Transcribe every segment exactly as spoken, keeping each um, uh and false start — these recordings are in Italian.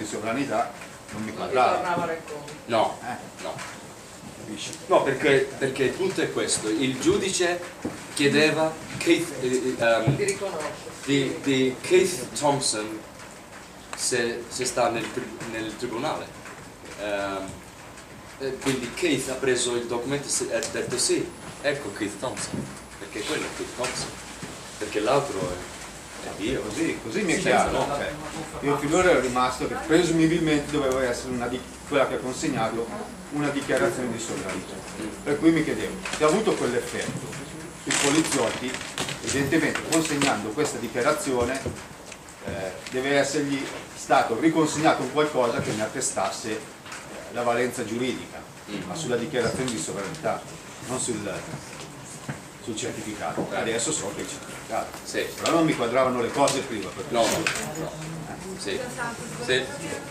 di sovranità non mi quadrava. No, Eh. no. No, perché, perché il punto è questo: il giudice chiedeva Keith, eh, um, di, di Keith Thompson se, se sta nel, nel tribunale. Um, eh, quindi Keith ha preso il documento e ha detto sì, ecco Keith Thompson, perché quello è Keith Thompson, perché l'altro è, è Dio. Così, così mi è chiaro. No? Cioè, io finora ero rimasto che presumibilmente doveva essere una di quella che ha consegnato una dichiarazione di sovranità, per cui mi chiedevo, se ha avuto quell'effetto, i poliziotti evidentemente consegnando questa dichiarazione eh, deve essergli stato riconsegnato un qualcosa che ne attestasse eh, la valenza giuridica, ma sulla dichiarazione di sovranità, non sul, sul certificato. Adesso so che è il certificato, Sì. però non mi quadravano le cose prima. Perché No, no, no. Sì. Sì.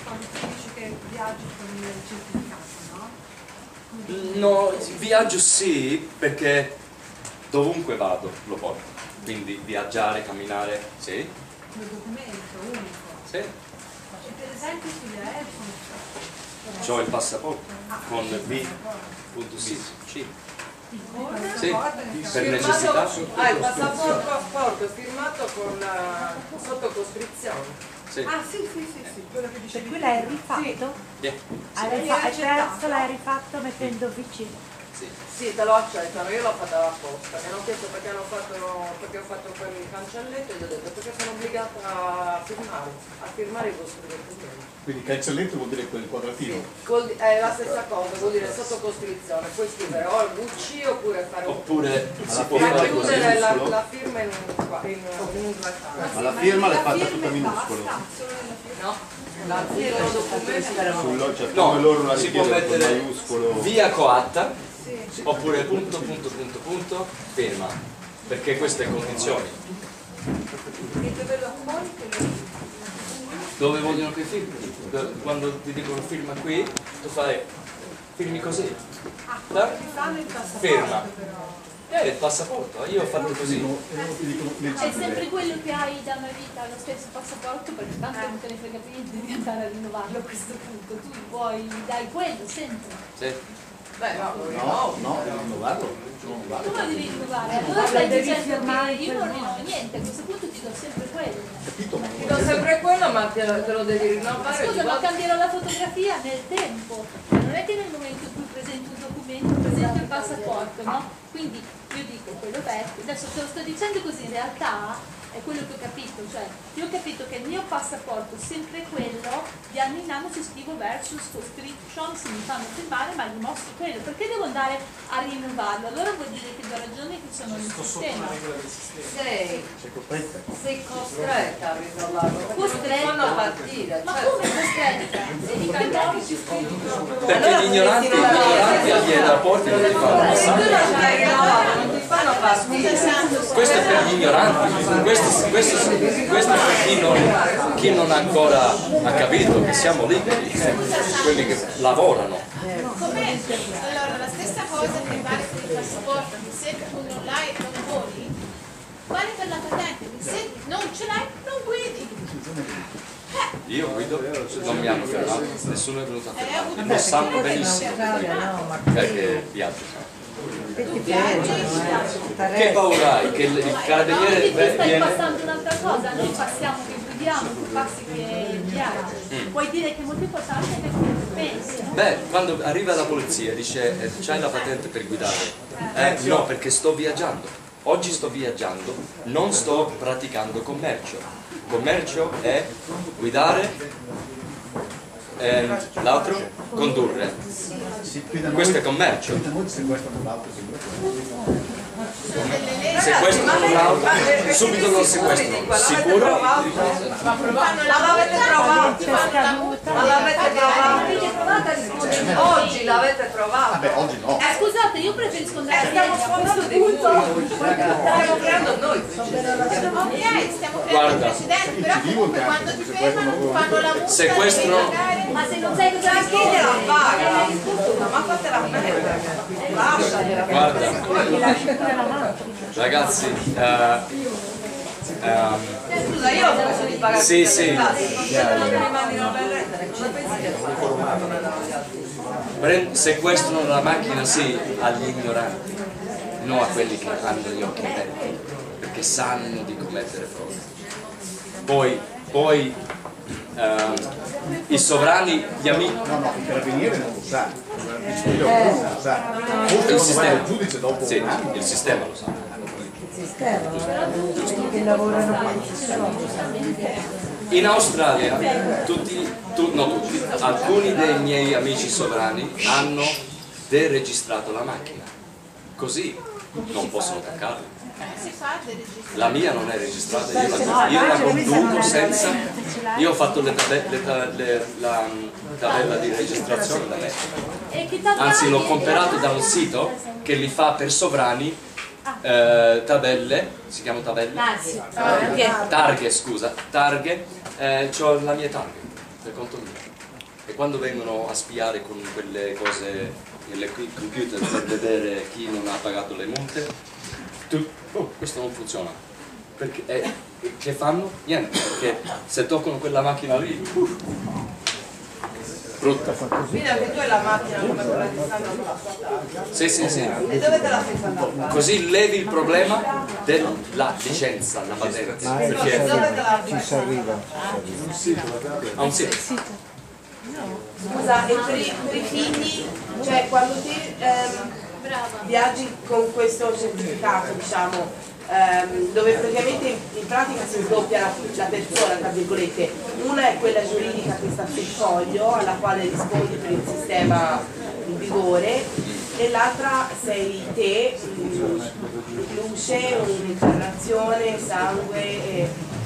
No, viaggio sì, perché dovunque vado lo porto, quindi viaggiare, camminare, sì. Un documento unico. Sì. E per esempio sugli aerei C'ho il passaporto con V punto C. Sì, per necessità. Ah, il passaporto firmato con la sottocoscrizione. Sì. Ah sì sì sì sì, quello che dicevi. Per cui l'hai rifatto? Sì. Yeah. Hai Sì, hai accettato. perso, l'hai rifatto mettendo vicino. Sì. Sì, te lo accettano, io l'ho fatta apposta. Mi hanno chiesto perché, hanno fatto, perché ho fatto quel cancelletto e gli ho detto perché sono obbligata a firmare, a firmare i vostri documenti. Quindi cancelletto vuol dire quel quadratino? Sì, è la stessa cosa, vuol dire sottocoscrizione, puoi scrivere o il V C oppure fare un... Oppure si può Ma fare così. chiudere la, la firma in un in, in un Ma la firma l'hai fatta tutta minuscolo. No? La firma documento. Sullo, cioè, No, come loro la si può richiedono con mettere maiuscolo. via coatta oppure punto punto punto punto firma, perché queste condizioni. E dove lo accogli che lo... Dove vogliono che firmi? Quando ti dicono firma qui, tu fai firmi così. Ah, Da? ti fanno il passaporto Ferma. però. Eh, il passaporto, io ho fatto così. È sempre quello che hai da una vita, lo stesso passaporto, perché tanto non te ne frega più niente di andare a rinnovarlo a questo punto. Tu vuoi, dai quello sempre. Sì. Beh, no, No, no, devi rinnovarlo. Tu lo devi rinnovare, allora stai dicendo che io non rinnovo niente, a questo punto ti do sempre quello. Capito? ti do sempre quello, ma te lo, te lo devi rinnovare. Scusa, ma cambierò la fotografia nel tempo. Non è che nel momento in cui presento un documento, presento il passaporto, no? Quindi io dico quello vecchio, adesso te lo sto dicendo così, in realtà è quello che ho capito, cioè io ho capito che il mio passaporto è sempre quello, di anno in anno ci scrivo versus subscription, se mi fanno firmare, ma gli mostro quello, perché devo andare a rinnovarlo? Allora vuol dire che do ragione che sono nel sistema. Sei, Sei costretta. sei costretta a rinnovarlo, perché non ti Costretta? fanno partire. Ma Cioè, come costretta? Devi cambiare. Perché gli ignoranti, gli ignoranti agli aeroporti non ti fanno se tu non passare. stai rinnovando, non ti fanno partire. Questo è per gli ignoranti, questo, questo, questo è per chi non, chi non ancora ha capito che siamo liberi, quelli che lavorano. Com'è? Allora, la stessa cosa che vale per il passaporto, che se tu non l'hai non voli, vale per la patente, che se non ce l'hai non guidi. Io guido, non mi hanno fermato, nessuno è venuto a fermarmi, lo sanno benissimo perché viaggio. Che paura hai? Che il carabiniere Quindi tu stai viene... passando un'altra cosa, noi passiamo che guidiamo, tu passi che viaggi. Puoi dire che è molto importante che pensi. Beh, quando arriva la polizia dice eh, c'hai la patente per guidare? Eh, no, perché sto viaggiando. Oggi sto viaggiando, non sto praticando commercio. Commercio è guidare e l'altro condurre. Questo è commercio. Sequestrano l'auto, subito lo sequestrano. Sicuro? Ma l'avete trovato? Ma l'avete trovato? Oggi l'avete trovato? Vabbè, oggi no. Eh, scusate, io preferisco andare a Stiamo piedi, a questo sfondando di punto. Stiamo creando noi. Ok, stiamo creando Guarda. il precedente, però comunque quando ti fermano ti fanno la multa, Sequestro. devi pagare. Ma se non sai cosa Chi gliela paga? Ma fatela prendere. Lasciatela. Guarda, ragazzi, eh, ehm, Scusa, io ho preso di pagare Sì, tutte le sì. tasse, non so se non mi mandino le lettere. Prend- sequestrano la macchina sì agli ignoranti, non a quelli che hanno gli occhi aperti, perché sanno di commettere frode. Poi, poi ehm, i sovrani, gli amici. No, no, il carabiniere non lo sa. Il non lo sa. Forse Il quando va il sistema, giudice dopo sì, un anno. il sistema lo sa. che lavorano In Australia tutti, tu, no tutti, alcuni dei miei amici sovrani hanno deregistrato la macchina, così non possono attaccarla. Si fa del registro. La mia non è registrata, io la, io la conduco senza, io ho fatto le tabe- le ta- le- la mm, tabella di registrazione da me, E che tal anzi l'ho Dani? comprato da un sito che li fa per sovrani, eh, tabelle, si chiama tabelle? Ah, sì. Targhe, scusa, targhe, eh, c'ho la mia targa per conto mio. E quando vengono a spiare con quelle cose nelle computer per vedere chi non ha pagato le multe, tu, oh, questo non funziona. Perché, eh, che fanno? Niente, perché se toccano quella macchina lì, uh, brutta. Quindi anche tu hai la macchina come quella che stanno sulla sua targa. Sì, sì, sì. E dove te la sei stata a fare? Così levi il problema della licenza, la patente. E Perché dove te la Ci si arriva. ha un sito. Scusa, e per i, per i figli, cioè quando ti ehm, viaggi con questo certificato, diciamo, ehm, dove praticamente in, in pratica si sdoppia la, la persona, tra virgolette, una è quella giuridica che sta sul foglio, alla quale rispondi per il sistema in vigore, e l'altra sei te, luce, un'incarnazione, sangue, e,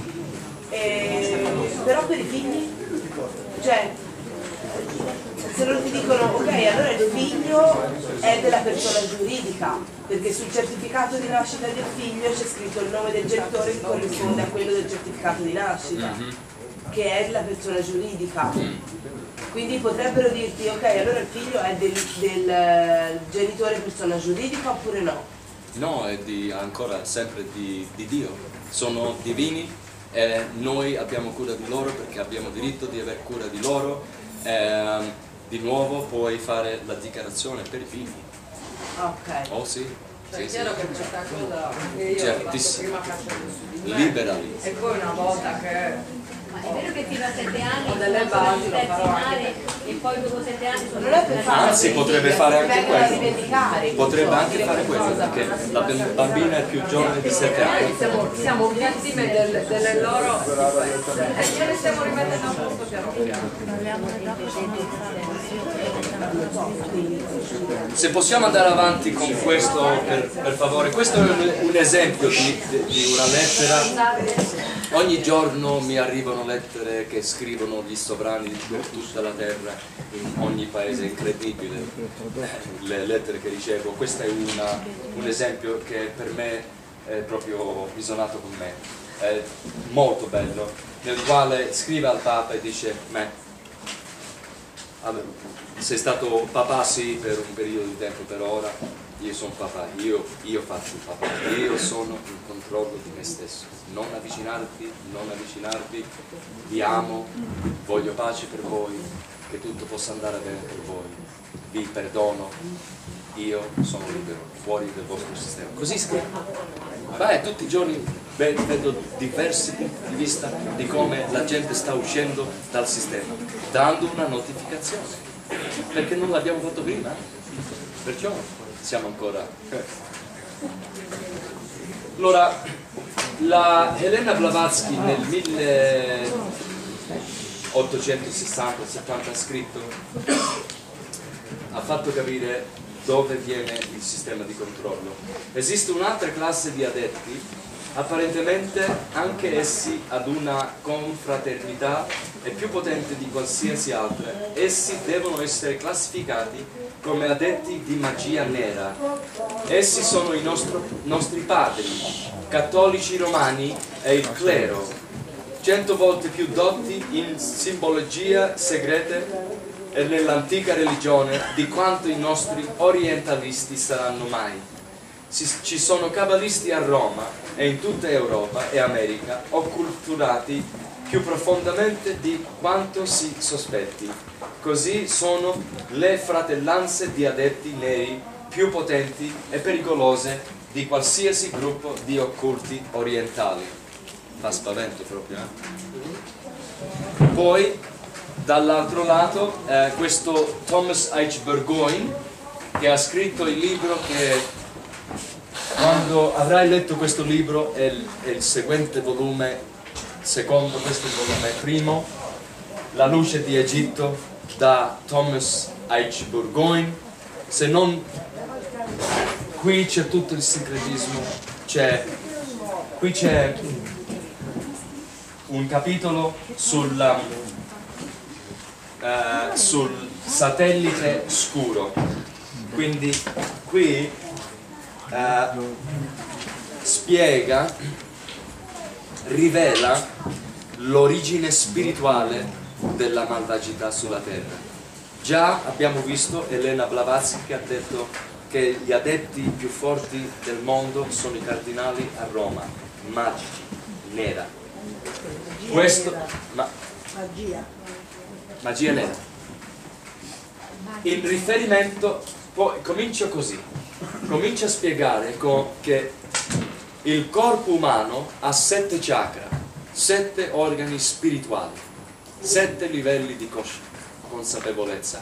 e, però per i figli, cioè, se loro ti dicono ok, allora il figlio è della persona giuridica, perché sul certificato di nascita del figlio c'è scritto il nome del genitore che corrisponde a quello del certificato di nascita, che è della persona giuridica. Quindi potrebbero dirti ok, allora il figlio è del, del genitore persona giuridica oppure no? No, è di, ancora sempre di, di Dio. Sono divini e noi abbiamo cura di loro perché abbiamo diritto di aver cura di loro. Ehm, di nuovo puoi fare la dichiarazione per i figli. Ok. Oh sì, Cioè, sì, è sì. chiaro che c'è questa cosa che io ho fatto Certissimo. prima faccio su di me. Liberali. E poi una volta che Ma è vero che fino a sette anni Ho delle sono basi, lo pezzi farò anche mare e poi dopo sette anni sono non è per fare Anzi, potrebbe fare anche vengono a quello. rivendicare, Potrebbe anche dire fare quello, qualcosa. perché la bambina è più giovane di sette anni. Siamo, siamo vittime del- delle loro e ce ne stiamo rimettendo a posto piano piano. Se possiamo andare avanti con questo, per, per favore, questo è un, un esempio di, di una lettera. Ogni giorno mi arrivano lettere che scrivono gli sovrani per tutta la terra, in ogni paese, incredibile, le lettere che ricevo. Questo è una, un esempio che per me è proprio risuonato con me, è molto bello, nel quale scrive al Papa e dice: me, sei stato papà sì per un periodo di tempo, per ora io sono papà, io, io faccio il papà, io sono in controllo di me stesso, non avvicinarvi, non avvicinarvi, vi amo, voglio pace per voi, che tutto possa andare bene per voi, vi perdono, io sono libero, fuori del vostro sistema. Così scrive. Beh, tutti i giorni vedo diversi punti di vista di come la gente sta uscendo dal sistema, dando una notificazione, perché non l'abbiamo fatto prima, perciò siamo ancora. Allora, la Helena Blavatsky nel milleottocentosessanta settanta ha scritto, ha fatto capire dove viene il sistema di controllo. Esiste un'altra classe di addetti, apparentemente anche essi ad una confraternità è più potente di qualsiasi altra. Essi devono essere classificati come addetti di magia nera. Essi sono i nostro, nostri padri, cattolici romani e il clero, cento volte più dotti in simbologia segrete e nell'antica religione di quanto i nostri orientalisti saranno mai. Ci sono cabalisti a Roma e in tutta Europa e America occulturati più profondamente di quanto si sospetti. Così sono le fratellanze di adepti neri più potenti e pericolose di qualsiasi gruppo di occulti orientali. Fa spavento proprio, eh? Poi, dall'altro lato, eh, questo Thomas H. Burgoyne, che ha scritto il libro che, quando avrai letto questo libro, è il, è il seguente volume, secondo questo volume primo, La luce di Egitto, da Thomas H. Burgoyne. Se non, qui c'è tutto il segretismo, c'è, qui c'è un capitolo sul, uh, sul satellite scuro, quindi qui uh, spiega, rivela l'origine spirituale della malvagità sulla terra. Già abbiamo visto Elena Blavatsky che ha detto che gli adepti più forti del mondo sono i cardinali a Roma, magici, nera. Questo, ma, Magia. magia nera. In riferimento, poi comincio così, comincia a spiegare co- che il corpo umano ha sette chakra, sette organi spirituali, sette livelli di coscienza, consapevolezza.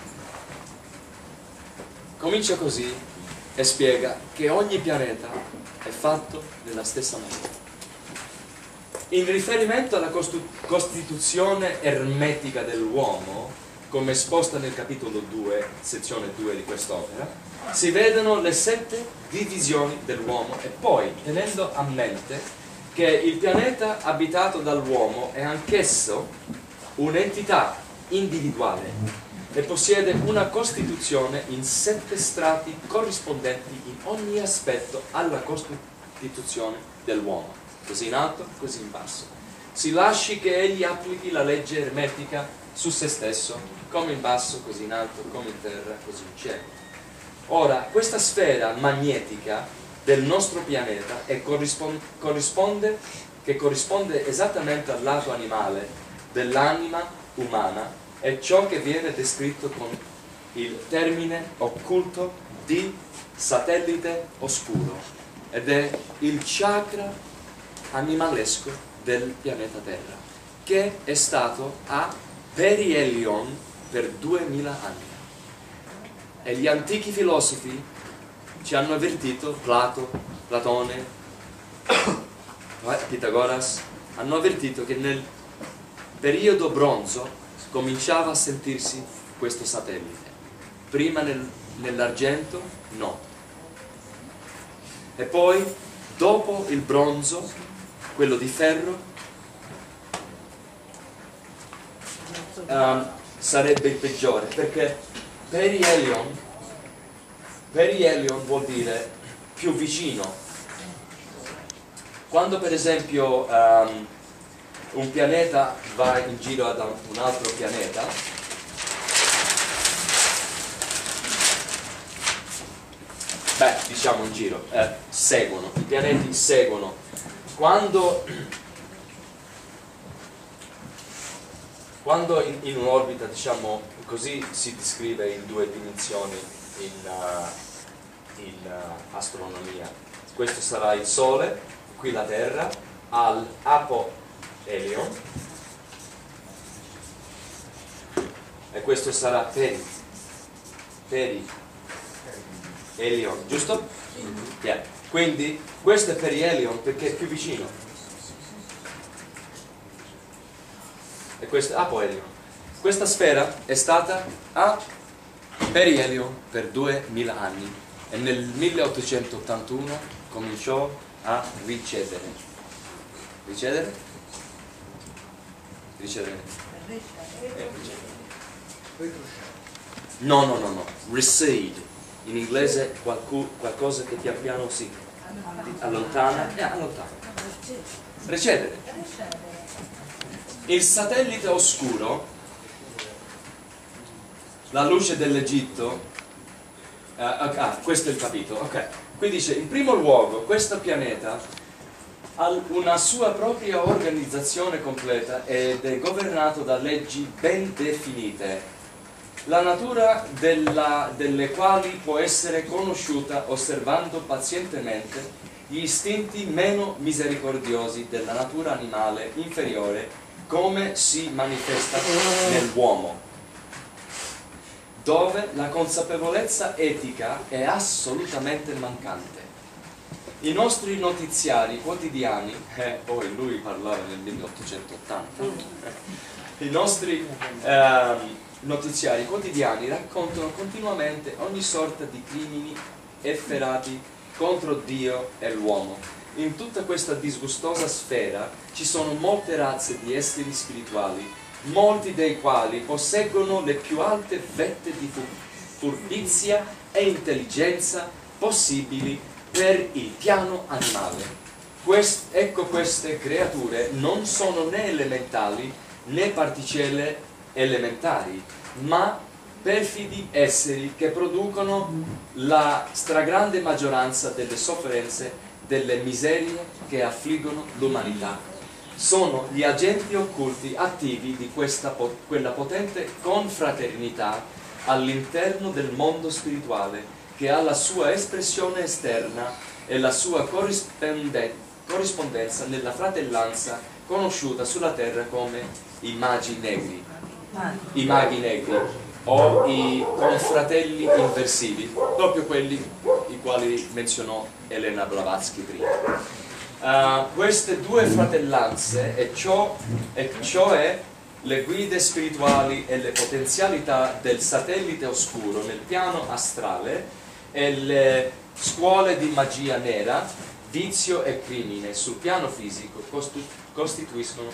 Comincia così e spiega che ogni pianeta è fatto nella stessa maniera. In riferimento alla costituzione ermetica dell'uomo, come esposta nel capitolo due, sezione due di quest'opera, si vedono le sette divisioni dell'uomo e poi, tenendo a mente che il pianeta abitato dall'uomo è anch'esso un'entità individuale e possiede una costituzione in sette strati corrispondenti in ogni aspetto alla costituzione dell'uomo, così in alto, così in basso. Si lasci che egli applichi la legge ermetica su se stesso, come in basso, così in alto, come in terra, così in cielo. Ora, questa sfera magnetica del nostro pianeta è corrisponde, corrisponde, che corrisponde esattamente al lato animale dell'anima umana, è ciò che viene descritto con il termine occulto di satellite oscuro, ed è il chakra animalesco del pianeta Terra, che è stato a perihelion per duemila anni. E gli antichi filosofi ci hanno avvertito, Plato, Platone, Pitagoras, hanno avvertito che nel periodo bronzo cominciava a sentirsi questo satellite. Prima nel, nell'argento no. E poi, dopo il bronzo, quello di ferro, um, sarebbe il peggiore, perché perihelion, perihelion vuol dire più vicino. Quando per esempio um, un pianeta va in giro ad un altro pianeta, beh, diciamo in giro, eh, seguono, i pianeti seguono. Quando, quando in, in un'orbita, diciamo così, si descrive in due dimensioni in, uh, in uh, astronomia. Questo sarà il Sole, qui la Terra, all'apo Elion, e questo sarà Peri, Peri, Elion, giusto? Yeah. Quindi questo è Perihelion perché è più vicino, e questo è Apoelion. Questa sfera è stata a Perihelion per duemila anni e nel milleottocentottantuno cominciò a ricedere. Ricedere? Ricevere. Eh, no, no, no, no. Recede. In inglese qualcu, qualcosa che pian piano si allontana e allontana. Recedere. Il satellite oscuro, la luce dell'Egitto, uh, ah, questo è il capitolo, ok. Qui dice, in primo luogo, questo pianeta ha una sua propria organizzazione completa ed è governato da leggi ben definite, la natura della, delle quali può essere conosciuta osservando pazientemente gli istinti meno misericordiosi della natura animale inferiore come si manifesta nell'uomo, dove la consapevolezza etica è assolutamente mancante. I nostri notiziari quotidiani, eh, poi lui parlava nel milleottocentottanta, i nostri eh, notiziari quotidiani raccontano continuamente ogni sorta di crimini efferati contro Dio e l'uomo. In tutta questa disgustosa sfera ci sono molte razze di esseri spirituali, molti dei quali posseggono le più alte vette di furbizia e intelligenza possibili per il piano animale. Quest, ecco, queste creature non sono né elementali né particelle elementari, ma perfidi esseri che producono la stragrande maggioranza delle sofferenze, delle miserie che affliggono l'umanità. Sono gli agenti occulti attivi di questa, quella potente confraternità all'interno del mondo spirituale, che ha la sua espressione esterna e la sua corrispondenza nella fratellanza conosciuta sulla terra come i magi negri, i maghi negri o i confratelli inversivi, proprio quelli i quali menzionò Elena Blavatsky prima. Uh, queste due fratellanze, e ciò, e cioè le guide spirituali e le potenzialità del satellite oscuro nel piano astrale, e le scuole di magia nera, vizio e crimine sul piano fisico costituiscono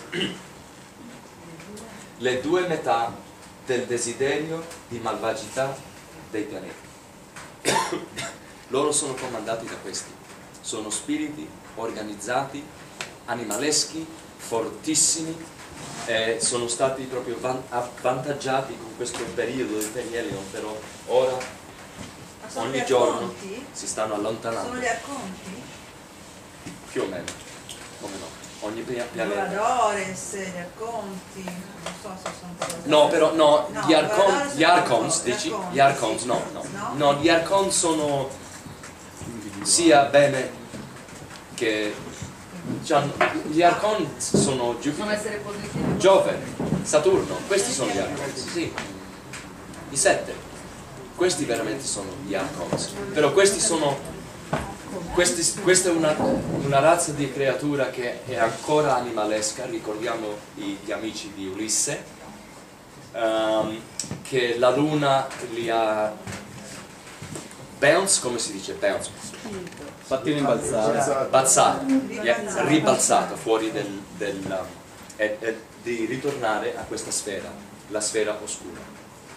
le due metà del desiderio di malvagità dei pianeti. Loro sono comandati da questi, sono spiriti organizzati, animaleschi, fortissimi, e sono stati proprio avvantaggiati con questo periodo di Perielion, però ora ogni giorno si stanno allontanando. Sono gli arconti? Più o meno, come no? Ogni pianeta. Doradores, gli arconti, non so se sono cose. No, però no, no gli, arcon, gli arcons, arcons, dici? arcons, Gli arcons, sì. no, no. No? No, gli arcons sono sia bene che... Cioè, gli arcons sono Giove, Giove, Saturno, questi sono gli arcons, sì. I sette. Questi veramente sono gli arcons, però questi sono, questi, questa è una, una razza di creatura che è ancora animalesca. Ricordiamo gli amici di Ulisse, um, che la luna li ha bounce, come si dice bounce? Fatti rimbalzare. Balzato, li ha ribalzato fuori del, del e, e di ritornare a questa sfera, la sfera oscura.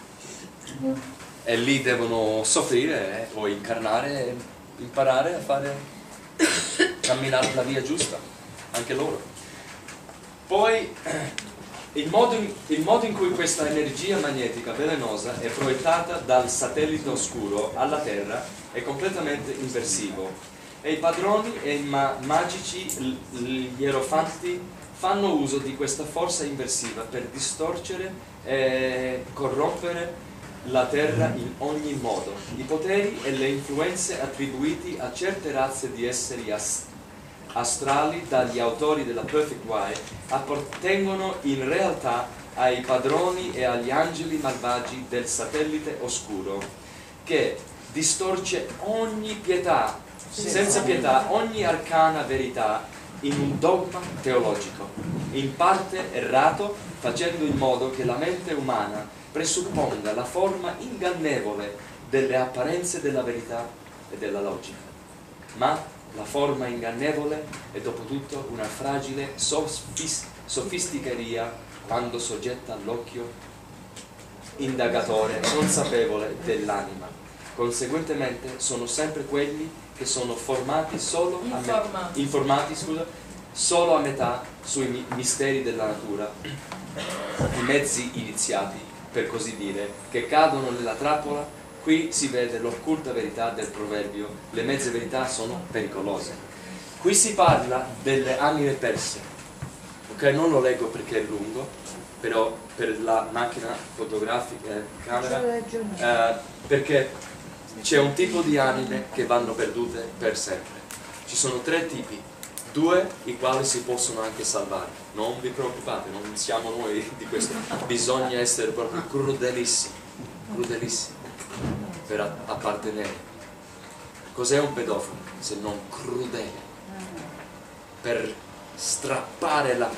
E lì devono soffrire eh, o incarnare e imparare a fare camminare la via giusta, anche loro. Poi il modo, in, il modo in cui questa energia magnetica velenosa è proiettata dal satellite oscuro alla Terra è completamente inversivo, e i padroni e i ma magici, gli ierofanti, fanno uso di questa forza inversiva per distorcere e corrompere la Terra in ogni modo. I poteri e le influenze attribuiti a certe razze di esseri ast astrali dagli autori della Perfect Way appartengono in realtà ai padroni e agli angeli malvagi del satellite oscuro, che distorce ogni pietà, senza pietà, ogni arcana verità in un dogma teologico, in parte errato, facendo in modo che la mente umana presupponga la forma ingannevole delle apparenze della verità e della logica. Ma la forma ingannevole è dopo tutto una fragile sofis sofisticheria quando soggetta all'occhio indagatore consapevole dell'anima. Conseguentemente sono sempre quelli che sono formati solo a informati. informati scusa, solo a metà sui misteri della natura, i mezzi iniziati, per così dire, che cadono nella trappola. Qui si vede l'occulta verità del proverbio: le mezze verità sono pericolose. qui si parla delle anime perse, ok? Non lo leggo perché è lungo, però per la macchina fotografica, eh, camera, eh, perché c'è un tipo di anime che vanno perdute per sempre. Ci sono tre tipi, due i quali si possono anche salvare. Non vi preoccupate, non siamo noi di questo, bisogna essere proprio crudelissimi, crudelissimi per appartenere. Cos'è un pedofilo se non crudele? Per strappare la,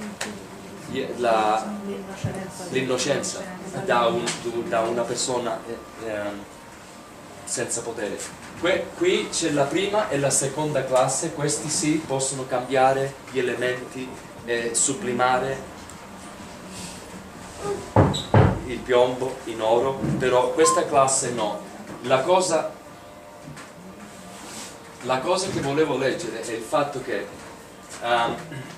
la, l'innocenza da, un, da una persona eh, eh, senza potere. Que, qui c'è la prima e la seconda classe, questi sì possono cambiare gli elementi e sublimare il piombo in oro, però questa classe no. La cosa La cosa che volevo leggere è il fatto che um,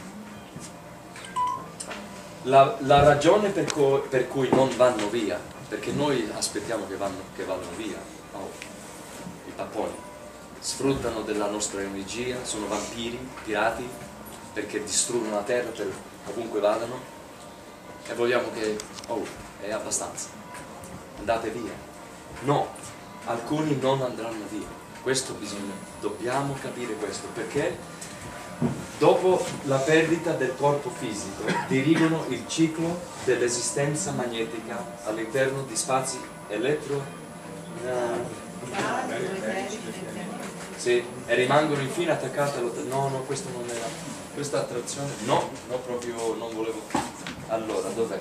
la, la ragione per, co per cui non vanno via, perché noi aspettiamo che vanno, che vadano via, oh, i papponi, sfruttano della nostra energia, sono vampiri, pirati, perché distruggono la terra per ovunque vadano, e vogliamo che, oh, è abbastanza, andate via. No, alcuni non andranno via. Questo bisogna, dobbiamo capire questo, perché dopo la perdita del corpo fisico dirigono il ciclo dell'esistenza magnetica all'interno di spazi elettro eh, sì, e rimangono infine attaccati allo... no, no, questo non era questa attrazione, no, no, proprio non volevo. Allora, dov'è?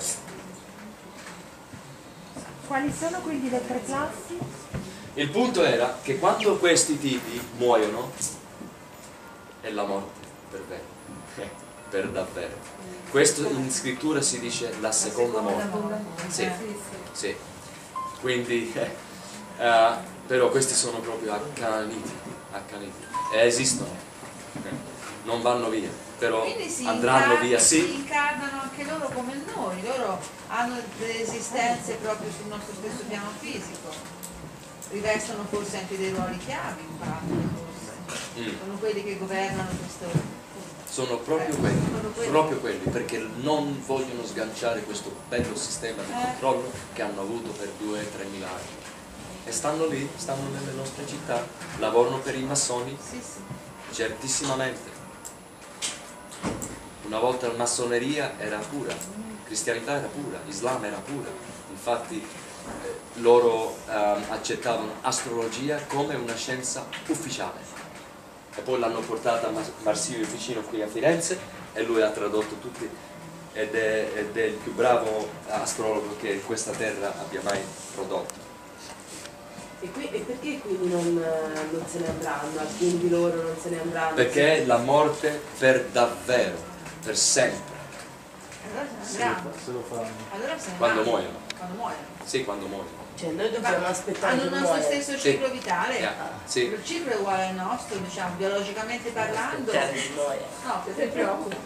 Quali sono quindi le tre classi? Il punto era che quando questi tipi muoiono è la morte per vero, per davvero. Questo in scrittura si dice la seconda morte. Sì, sì. Quindi, eh, uh, però questi sono proprio accaniti, accaniti. E esistono, non vanno via, però andranno via, sì. Si incarnano anche loro come noi, loro hanno delle esistenze proprio sul nostro stesso piano fisico. Rivestono forse anche dei ruoli chiavi, in parte, forse. Mm. Sono quelli che governano questo... Sono proprio quelli, sono quelli, proprio quelli, perché non vogliono sganciare questo bello sistema di eh. controllo che hanno avuto per due o tre mila anni. E stanno lì, stanno nelle nostre città, lavorano per i massoni, sì, sì. Certissimamente. Una volta la massoneria era pura, cristianità era pura, Islam era pura, infatti Eh, loro um, accettavano astrologia come una scienza ufficiale e poi l'hanno portata a Marsilio vicino qui a Firenze e lui ha tradotto tutti ed è, ed è il più bravo astrologo che questa terra abbia mai prodotto. E, qui, e perché quindi non, non se ne andranno? Alcuni di loro non se ne andranno? Perché è la morte per davvero, per sempre. Allora se ne andranno. Allora se ne quando andranno. muoiono. Quando muoiono. Sì, quando muoiono. Cioè noi dobbiamo aspettare. Hanno il nostro stesso ciclo sì. vitale. Yeah. Sì. Il ciclo è uguale al nostro, diciamo, biologicamente parlando. No, che ti preoccupa.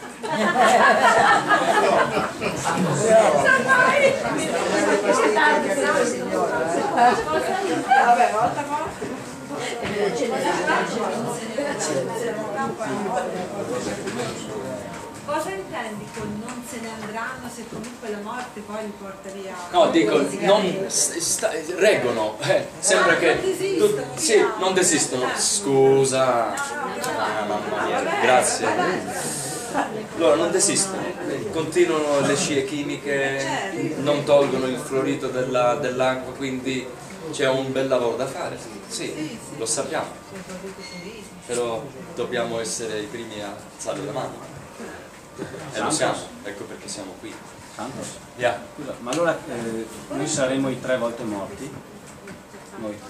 Vabbè, volta qua. Cosa intendi con non se ne andranno se comunque la morte poi li porta via? No, dico, non sta, reggono, eh, sembra ah, che non desistono, tu, sì, non desistono. Scusa, ah, mamma mia, grazie. Loro non desistono, continuano le scie chimiche, non tolgono il fluorido della, dell'acqua, quindi c'è un bel lavoro da fare. Sì, lo sappiamo, però dobbiamo essere i primi a alzare la mano. E lo siamo, ecco perché siamo qui. Santos? Yeah. Scusa, ma allora eh, noi saremo i tre volte morti? Noi.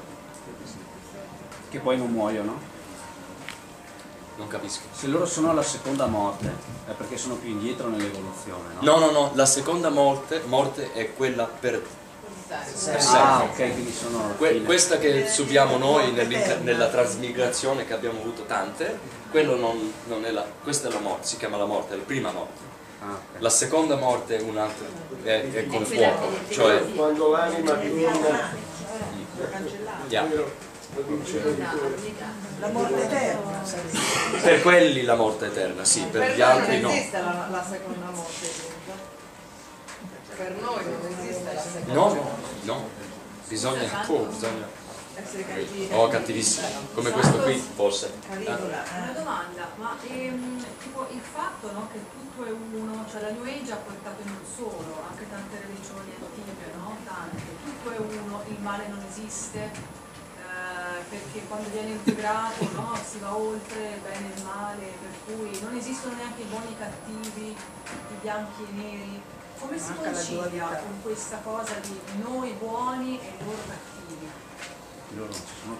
Che poi non muoiono? Non capisco. Se loro sono alla seconda morte, è perché sono più indietro nell'evoluzione, no? No, no, no, la seconda morte, morte è quella per... per ah, ok, quindi sono... Que questa che subiamo noi nella trasmigrazione, che abbiamo avuto tante, quello non, non è la... questa è la morte, si chiama la morte, è la prima morte. Ah, okay. La seconda morte è un'altra, è, è col fuoco, cioè... Quando l'anima viene... Yeah. La morte eterna. Per quelli la morte eterna, sì, per, Per gli noi altri non no. esiste la, la seconda morte, per noi non esiste la seconda No, morte. no, bisogna, oh, bisogna Essere cattivi. oh, cattivissimi, come questo qui forse. Caligola, Una eh. domanda, ma ehm, tipo il fatto, no, che tutto è uno, cioè la New Age ha portato in un solo, anche tante religioni antiche, no? Tante, tutto è uno, il male non esiste, eh, perché quando viene integrato, no, si va oltre il bene e il male, per cui non esistono neanche i buoni e i cattivi, i bianchi e i neri. Come si Manca la concilia dualità. con questa cosa di noi buoni e loro cattivi? Loro non ci sono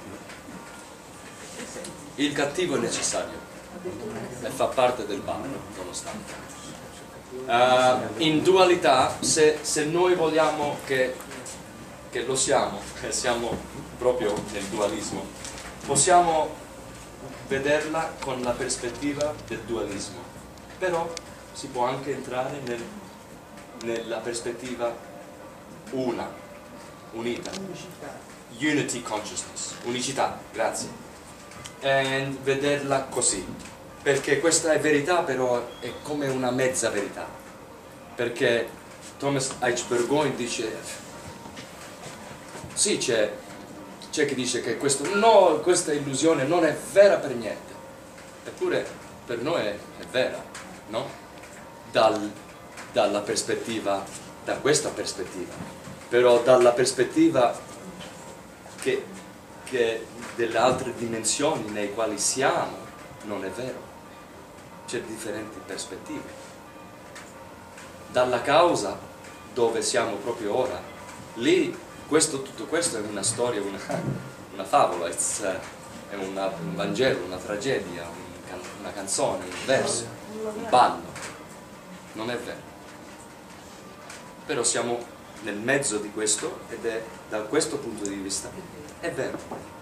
più. Il cattivo è necessario e fa parte del bando, nonostante. Uh, in dualità, se, se noi vogliamo che, che lo siamo, che siamo proprio nel dualismo, possiamo vederla con la prospettiva del dualismo, però si può anche entrare nel, nella prospettiva una, unita, unity consciousness, unicità, grazie, e vederla così, perché questa è verità, però è come una mezza verità, perché Thomas H. Burgoyne dice sì, c'è c'è chi dice che questo, no, questa illusione non è vera per niente, eppure per noi è, è vera, no? Dal, dalla prospettiva, da questa prospettiva, però dalla prospettiva che, che delle altre dimensioni nei quali siamo non è vero, c'è differenti prospettive. Dalla causa dove siamo proprio ora, lì questo, tutto questo è una storia, una, una favola, it's, uh, è una, un Vangelo, una tragedia, un can, una canzone, un verso, un ballo, non è vero. Però siamo nel mezzo di questo ed è da questo punto di vista è vero.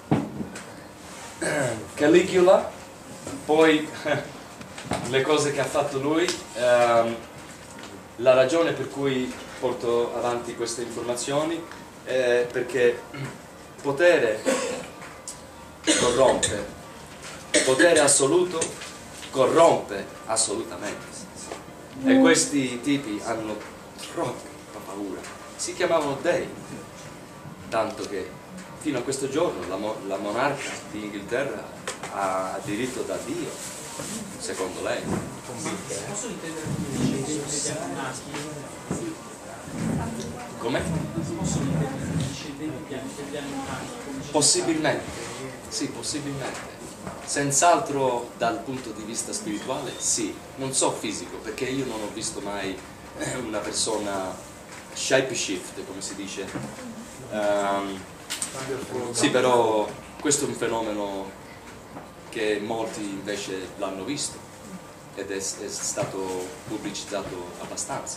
Caligula, poi le cose che ha fatto lui, ehm, la ragione per cui porto avanti queste informazioni è perché potere corrompe, potere assoluto corrompe assolutamente, e questi tipi hanno troppa paura, si chiamavano dei, tanto che fino a questo giorno la, mo la monarca di Inghilterra ha diritto da Dio, secondo lei. Posso intendere come discendenti di Anunnaki? Come? Posso intendere discendenti di Anunnaki? Possibilmente, sì, possibilmente. Senz'altro dal punto di vista spirituale, sì. Non so fisico, perché io non ho visto mai una persona shapeshift, come si dice. Um, sì, però questo è un fenomeno che molti invece l'hanno visto ed è, è stato pubblicizzato abbastanza.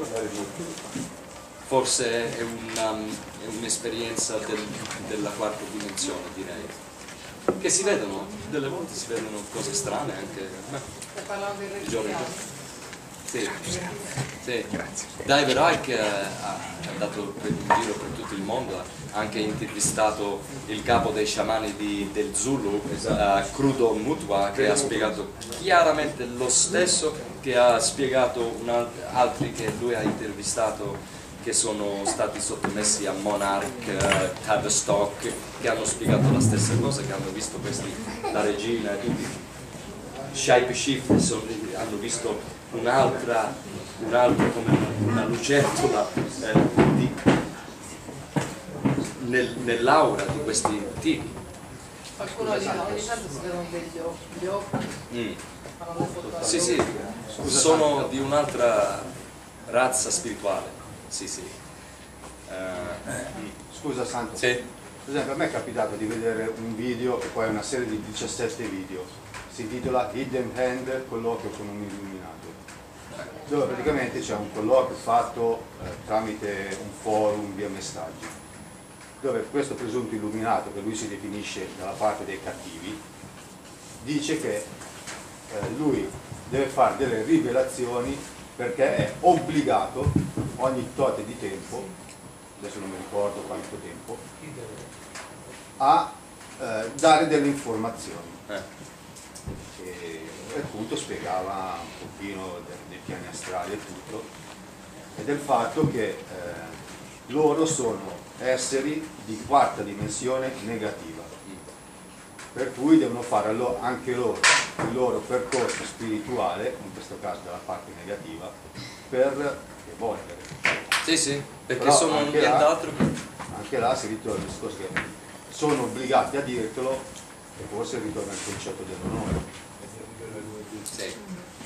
Forse è un'esperienza un del, della quarta dimensione, direi, che si vedono, delle volte si vedono cose strane anche. Stai parlando del Giorno. Sì, sì. David Icke ha andato in giro per tutto il mondo, ha anche intervistato il capo dei sciamani di, del Zulu, uh, Crudo Mutwa, che ha spiegato chiaramente lo stesso che ha spiegato un alt altri che lui ha intervistato, che sono stati sottomessi a Monarch, uh, Tavistock, che hanno spiegato la stessa cosa, che hanno visto questi, la regina e tutti. Shapeshift hanno visto un'altra, un'altra come una lucertola eh, di, nel, nell'aura di questi tipi. Qualcuno ogni tanto si vedono degli occhi, gli occhi. Mm. Sì, sì, sono di un'altra razza spirituale. Sì, sì. Uh, Scusa Santo, sì. Per esempio a me è capitato di vedere un video, e poi una serie di diciassette video, si intitola Hidden Hand, colloquio con un illuminato, dove praticamente c'è un colloquio fatto eh, tramite un forum via messaggi, dove questo presunto illuminato, che lui si definisce dalla parte dei cattivi, dice che eh, lui deve fare delle rivelazioni perché è obbligato ogni tot di tempo, adesso non mi ricordo quanto tempo, a eh, dare delle informazioni. Eh. E, e appunto spiegava un pochino dei, dei piani astrali e tutto, e del fatto che eh, loro sono esseri di quarta dimensione negativa, per cui devono fare lo, anche loro il loro percorso spirituale, in questo caso dalla parte negativa, per evolvere. Sì, sì, perché Però sono anche là- nient'altro che... Anche là si ritorna il discorso che sono obbligati a dirtelo, e forse ritorna il concetto dell'onore. Sì.